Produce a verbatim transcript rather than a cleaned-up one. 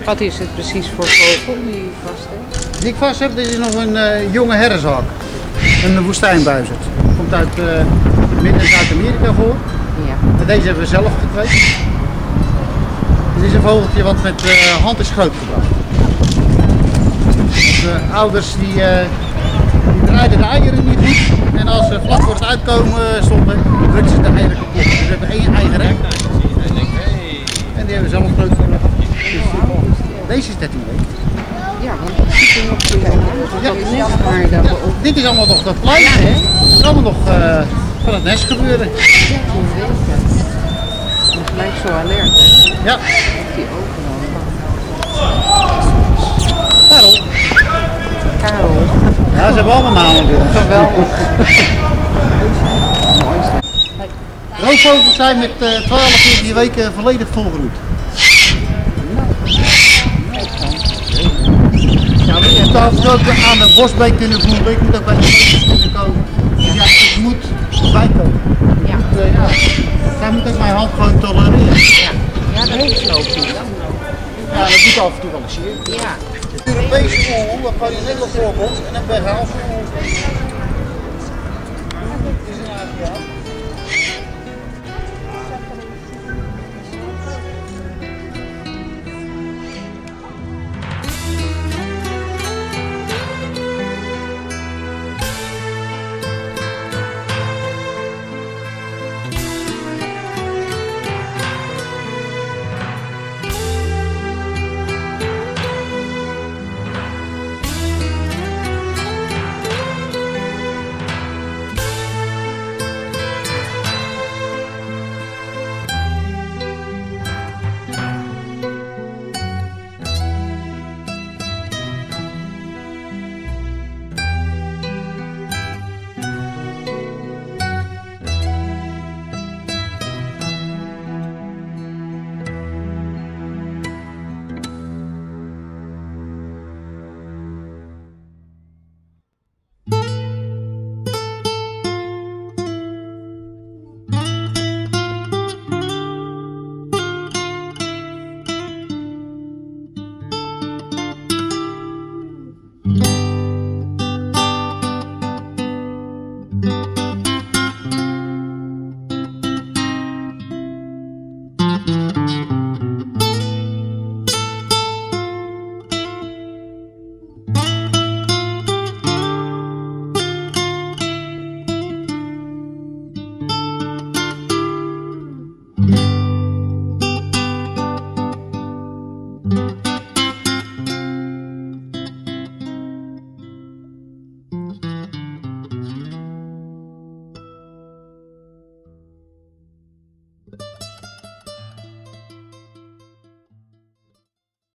Wat is het precies voor vogel die je vast hebt? Die ik vast heb, dit is nog een uh, jonge herrenzak. Een woestijnbuizerd. Komt uit uh, Midden- en Zuid-Amerika voor. Ja. Deze hebben we zelf gekweekt. Dit is een vogeltje wat met uh, hand is grootgebracht. De ouders die, uh, die draaiden de eieren niet goed. En als ze vlak voor het uitkomen stonden, rukten ze de eieren kapot. Dus we hebben één eigen rek. En die hebben we zelf grootgebracht. Deze is dertien weken. Ja, want dat ziet er nog zo uit. Ja, Dat nest maar dan ja, op. dit is allemaal nog dat kleine, hè? Dat is allemaal nog uh, van het nest gebeuren. dertien weken. Dat lijkt zo alert, hè? Ja. Op die overal. Karel. Karel. Ja, ze hebben allemaal namen weer. Geweldig. Mooi is dat. Roofvogels zijn met uh, twaalf, veertien weken volledig volgroeid. Ja, je moet altijd ook aan de borstbeek kunnen voelen, ik moet ook bij de vogels kunnen komen. Dus ja, ik moet erbij komen. Ja. Moet, uh, ja. Zij moet ook mijn hand gewoon tolereren. Ja, ja dat is logisch. Ja, dat doet af en toe wel eens hier. Ja. Een Europese vogel, dat gewoon in Nederland voorkomt en dan ben je half. Is een